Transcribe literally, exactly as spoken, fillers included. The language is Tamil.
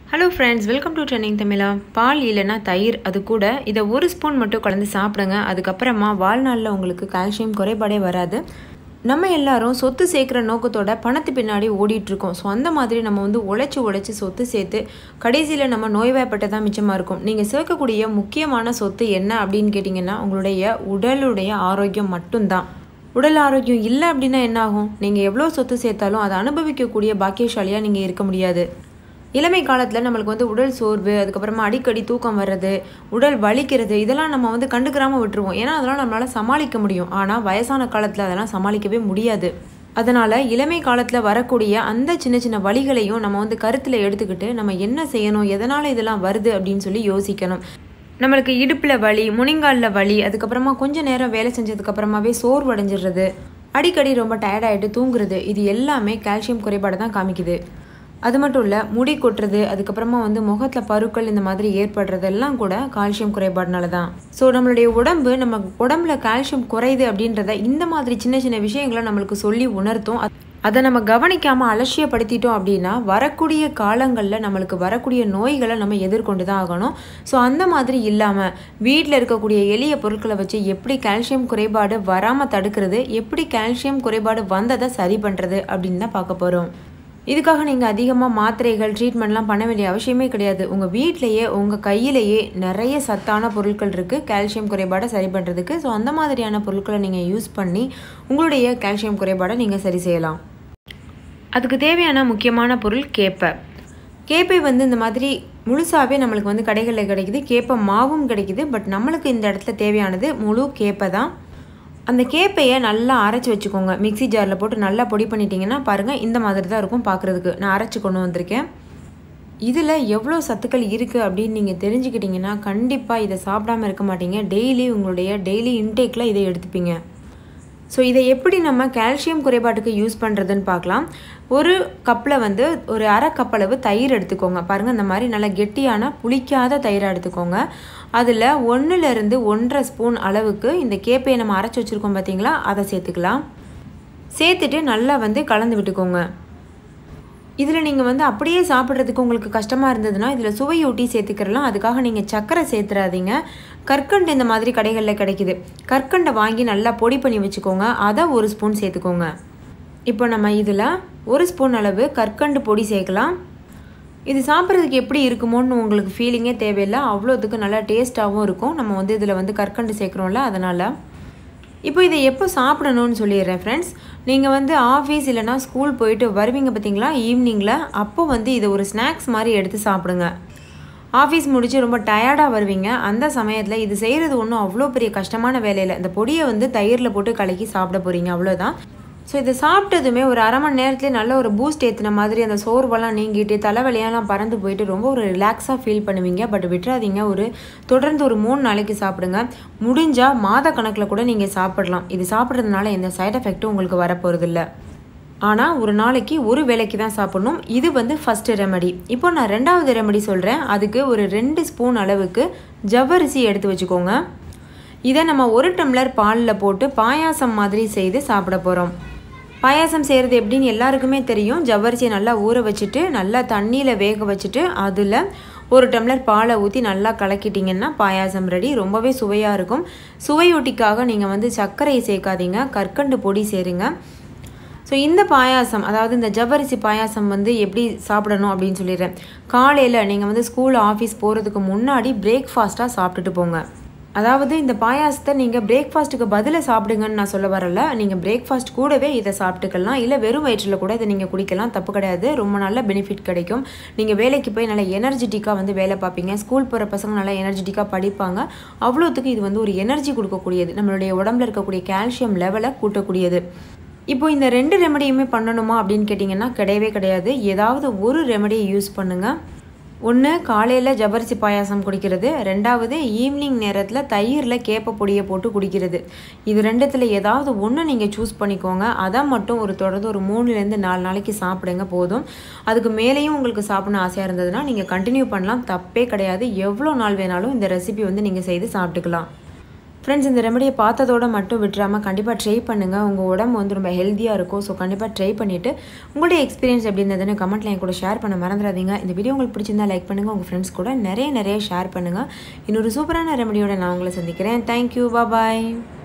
Hello friends, welcome to trending Tamizha. பால் இல்லைன்னா தயிர், அது கூட இதை ஒரு ஸ்பூன் மட்டும் கலந்து சாப்பிடுங்க. அதுக்கப்புறமா வாழ்நாளில் உங்களுக்கு கால்சியம் குறைபாடே வராது. நம்ம எல்லாரும் சொத்து சேர்க்குற நோக்கத்தோட பணத்து பின்னாடி ஓடிட்டுருக்கோம். ஸோ அந்த மாதிரி நம்ம வந்து உழைச்சி உழைச்சி சொத்து சேர்த்து கடைசியில் நம்ம நோய்வாய்ப்பட்டு தான் மிச்சமாக இருக்கும். நீங்கள் சேர்க்கக்கூடிய முக்கியமான சொத்து என்ன அப்படின்னு கேட்டிங்கன்னா உங்களுடைய உடலுடைய ஆரோக்கியம் மட்டும்தான். உடல் ஆரோக்கியம் இல்லை அப்படின்னா என்ன ஆகும்? நீங்கள் எவ்வளோ சொத்து சேர்த்தாலும் அதை அனுபவிக்கக்கூடிய பாக்கியசாலியாக நீங்கள் இருக்க முடியாது. இளமை காலத்தில் நம்மளுக்கு வந்து உடல் சோர்வு, அதுக்கப்புறமா அடிக்கடி தூக்கம் வர்றது, உடல் வலிக்கிறது, இதெல்லாம் நம்ம வந்து கண்டுக்கிறாமல் விட்டுருவோம். ஏன்னா அதெல்லாம் நம்மளால் சமாளிக்க முடியும். ஆனால் வயசான காலத்தில் அதெல்லாம் சமாளிக்கவே முடியாது. அதனால் இளமை காலத்தில் வரக்கூடிய அந்த சின்ன சின்ன வலிகளையும் நம்ம வந்து கருத்தில் எடுத்துக்கிட்டு நம்ம என்ன செய்யணும், எதனால் இதெல்லாம் வருது அப்படின்னு சொல்லி யோசிக்கணும். நம்மளுக்கு இடுப்பில் வலி, முனிங்காலில் வலி, அதுக்கப்புறமா கொஞ்சம் நேரம் வேலை செஞ்சதுக்கப்புறமாவே சோர்வடைஞ்சிடுறது, அடிக்கடி ரொம்ப டயர்டாகிட்டு தூங்குறது, இது எல்லாமே கால்சியம் குறைபாடு தான் காமிக்குது. அது மட்டும் இல்லை, முடி கொட்டுறது, அதுக்கப்புறமா வந்து முகத்தில் பருக்கள் இந்த மாதிரி ஏற்படுறதெல்லாம் கூட கால்சியம் குறைபாடுனால தான். ஸோ நம்மளுடைய உடம்பு நம்ம உடம்புல கால்சியம் குறையுது அப்படின்றத இந்த மாதிரி சின்ன சின்ன விஷயங்களை நம்மளுக்கு சொல்லி உணர்த்தும். அதை நம்ம கவனிக்காமல் அலட்சியப்படுத்திட்டோம் அப்படின்னா வரக்கூடிய காலங்களில் நம்மளுக்கு வரக்கூடிய நோய்களை நம்ம எதிர்கொண்டு தான் ஆகணும். ஸோ அந்த மாதிரி இல்லாமல் வீட்டில் இருக்கக்கூடிய எளிய பொருட்களை வச்சு எப்படி கால்சியம் குறைபாடு வராமல் தடுக்கிறது, எப்படி கால்சியம் குறைபாடு வந்ததை சரி பண்ணுறது அப்படின்னு தான் பார்க்க போகிறோம். இதுக்காக நீங்கள் அதிகமாக மாத்திரைகள், ட்ரீட்மெண்ட்லாம் பண்ண வேண்டிய அவசியமே கிடையாது. உங்கள் வீட்டிலையே உங்கள் கையிலேயே நிறைய சத்தான பொருட்கள் இருக்குது கால்சியம் குறைபாடை சரி பண்ணுறதுக்கு. ஸோ அந்த மாதிரியான பொருட்களை நீங்கள் யூஸ் பண்ணி உங்களுடைய கால்சியம் குறைபாடை நீங்கள் சரி செய்யலாம். அதுக்கு தேவையான முக்கியமான பொருள் கேப்பை. கேப்பை வந்து இந்த மாதிரி முழுசாகவே நம்மளுக்கு வந்து கடைகளில் கிடைக்குது. கேப்பை மாவும் கிடைக்குது. பட் நம்மளுக்கு இந்த இடத்துல தேவையானது முழு கேப்பை தான். அந்த கேப்பையை நல்லா அரைச்சி வச்சுக்கோங்க. மிக்சி ஜாரில் போட்டு நல்லா பொடி பண்ணிட்டீங்கன்னா பாருங்கள், இந்த மாதிரி தான் இருக்கும் பார்க்குறதுக்கு. நான் அரைச்சி கொண்டு வந்திருக்கேன். இதில் எவ்வளோ சத்துக்கள் இருக்குது அப்படின்னு நீங்கள் தெரிஞ்சுக்கிட்டிங்கன்னா கண்டிப்பாக இதை சாப்பிடாமல் இருக்க மாட்டீங்க. டெய்லி உங்களுடைய டெய்லி இன்டேக்கில் இதை எடுத்துப்பீங்க. ஸோ இதை எப்படி நம்ம கால்சியம் குறைபாட்டுக்கு யூஸ் பண்ணுறதுன்னு பார்க்கலாம். ஒரு கப்பில் வந்து ஒரு அரை கப் அளவு தயிர் எடுத்துக்கோங்க. பாருங்கள், இந்த மாதிரி நல்லா கெட்டியான புளிக்காத தயிரை எடுத்துக்கோங்க. அதில் ஒன்றுலேருந்து ஒன்றரை ஸ்பூன் அளவுக்கு இந்த கேப்பையை நம்ம அரைச்சி வச்சுருக்கோம் பார்த்தீங்களா, அதை சேர்த்துக்கலாம். சேர்த்துட்டு நல்லா வந்து கலந்து விட்டுக்கோங்க. இதில் நீங்கள் வந்து அப்படியே சாப்பிட்றதுக்கு உங்களுக்கு கஷ்டமாக இருந்ததுன்னா இதில் சுவையூட்டி சேர்த்துக்கிறலாம். அதுக்காக நீங்கள் சர்க்கரை சேர்த்துறாதீங்க. கற்கண்டு இந்த மாதிரி கடைகளில் கிடைக்குது. கற்கண்டை வாங்கி நல்லா பொடி பண்ணி வச்சுக்கோங்க. அதை ஒரு ஸ்பூன் சேர்த்துக்கோங்க. இப்போ நம்ம இதில் ஒரு ஸ்பூன் அளவு கற்கண்டு பொடி சேர்க்கலாம். இது சாப்பிட்றதுக்கு எப்படி இருக்குமோன்னு உங்களுக்கு ஃபீலிங்கே தேவையில்லை. அவ்வளோத்துக்கு நல்லா டேஸ்ட்டாகவும் இருக்கும். நம்ம வந்து இதில் வந்து கற்கண்டு சேர்க்குறோம்ல, அதனால். இப்போ இதை எப்போ சாப்பிடணும்னு சொல்லிடுறேன் ஃப்ரெண்ட்ஸ். நீங்கள் வந்து ஆஃபீஸ் இல்லைனா ஸ்கூல் போயிட்டு வருவீங்க பார்த்தீங்களா ஈவினிங்கில், அப்போ வந்து இதை ஒரு ஸ்நாக்ஸ் மாதிரி எடுத்து சாப்பிடுங்க. ஆஃபீஸ் முடித்து ரொம்ப டயர்டாக வருவீங்க. அந்த சமயத்தில் இது செய்கிறது ஒன்றும் அவ்வளோ பெரிய கஷ்டமான வேலையில். இந்த பொடியை வந்து தயிரில் போட்டு கலக்கி சாப்பிட போகிறீங்க, அவ்வளோதான். ஸோ இதை சாப்பிட்டதுமே ஒரு அரை மணி நேரத்துலேயே நல்ல ஒரு பூஸ்ட் ஏற்றின மாதிரி அந்த சோர்வெல்லாம் நீங்கிட்டு தலைவலியெல்லாம் பறந்து போயிட்டு ரொம்ப ஒரு ரிலாக்ஸாக ஃபீல் பண்ணுவீங்க. பட் விட்டுறாதீங்க. ஒரு தொடர்ந்து ஒரு மூணு நாளைக்கு சாப்பிடுங்க. முடிஞ்சால் மாத கணக்கில் கூட நீங்கள் சாப்பிடலாம். இது சாப்பிட்றதுனால எந்த சைட் எஃபெக்ட்டும் உங்களுக்கு வரப்போகிறதில்ல. ஆனால் ஒரு நாளைக்கு ஒரு வேளைக்கு தான் சாப்பிடணும். இது வந்து ஃபஸ்ட்டு ரெமெடி. இப்போ நான் ரெண்டாவது ரெமெடி சொல்கிறேன். அதுக்கு ஒரு ரெண்டு ஸ்பூன் அளவுக்கு ஜவ்வரிசி எடுத்து வச்சுக்கோங்க. இதை நம்ம ஒரு டம்ளர் பாலில் போட்டு பாயாசம் மாதிரி செய்து சாப்பிட போகிறோம். பாயாசம் செய்கிறது எப்படின்னு எல்லாருக்குமே தெரியும். ஜவ்வரிசியை நல்லா ஊற வச்சுட்டு நல்லா தண்ணியில் வேக வச்சுட்டு அதில் ஒரு டம்ளர் பாலை ஊற்றி நல்லா கலக்கிட்டிங்கன்னா பாயாசம் ரெடி. ரொம்பவே சுவையாக இருக்கும். சுவையொட்டிக்காக நீங்கள் வந்து சர்க்கரையை சேர்க்காதீங்க, கற்கண்டு பொடி சேருங்க. ஸோ இந்த பாயாசம், அதாவது இந்த ஜவ்வரிசி பாயாசம் வந்து எப்படி சாப்பிடணும் அப்படின்னு சொல்லிடுறேன். காலையில் நீங்கள் வந்து ஸ்கூல் ஆஃபீஸ் போகிறதுக்கு முன்னாடி பிரேக்ஃபாஸ்ட்டாக சாப்பிட்டுட்டு போங்க. அதாவது இந்த பாயாசத்தை நீங்கள் பிரேக்ஃபாஸ்ட்டுக்கு பதிலாக சாப்பிடுங்கன்னு நான் சொல்ல வரல. நீங்கள் பிரேக்ஃபாஸ்ட் கூடவே இதை சாப்பிட்டுக்கலாம். இல்லை வெறும் வயிற்றில் கூட இதை நீங்கள் குடிக்கலாம், தப்பு கிடையாது. ரொம்ப நல்ல பெனிஃபிட் கிடைக்கும். நீங்கள் வேலைக்கு போய் நல்லா எனர்ஜெட்டிக்காக வந்து வேலை பார்ப்பீங்க. ஸ்கூல் போகிற பசங்க நல்லா எனர்ஜெட்டிக்காக படிப்பாங்க. அவ்வளோத்துக்கு இது வந்து ஒரு எனர்ஜி கொடுக்கக்கூடியது. நம்மளுடைய உடம்புல இருக்கக்கூடிய கால்சியம் லெவலை கூட்டக்கூடியது. இப்போ இந்த ரெண்டு ரெமடியுமே பண்ணணுமா அப்படின்னு கேட்டிங்கன்னா கிடையவே கிடையாது. ஏதாவது ஒரு ரெமடியை யூஸ் பண்ணுங்கள். ஒன்று காலையில் ஜவ்வரிசி பாயாசம் குடிக்கிறது, ரெண்டாவது ஈவினிங் நேரத்தில் தயிரில் கேப்பை பொடியை போட்டு குடிக்கிறது. இது ரெண்டுத்தில் ஏதாவது ஒன்று நீங்கள் சூஸ் பண்ணிக்கோங்க. அதை மட்டும் ஒரு தொடர்ந்து ஒரு மூணுலேருந்து நாலு நாளைக்கு சாப்பிடுங்க போதும். அதுக்கு மேலேயும் உங்களுக்கு சாப்பிடணும் ஆசையாக இருந்ததுன்னா நீங்கள் கண்டினியூ பண்ணலாம், தப்பே கிடையாது. எவ்வளோ நாள் வேணாலும் இந்த ரெசிபி வந்து நீங்கள் செய்து சாப்பிட்டுக்கலாம். ஃப்ரெண்ட்ஸ், இந்த ரெமடியை பார்த்ததோட மட்டும் விட்டுறாமல் கண்டிப்பாக ட்ரை பண்ணுங்கள். உங்கள் உடம்பு வந்து ரொம்ப ஹெல்த்தியாக இருக்கும். ஸோ கண்டிப்பாக ட்ரை பண்ணிவிட்டு உங்களுடைய எக்ஸ்பீரியன்ஸ் எப்படி இருந்ததுன்னு கமெண்ட்டில் என் கூட ஷேர் பண்ண மறந்துடாதீங்க. இந்த வீடியோ உங்களுக்கு பிடிச்சிருந்தா லைக் பண்ணுங்கள். உங்கள் ஃப்ரெண்ட்ஸ் கூட நிறைய நிறைய ஷேர் பண்ணுங்கள். இன்னொரு சூப்பரான ரெமடியோட நான் உங்களை சந்திக்கிறேன். தேங்க்யூ, பாய்.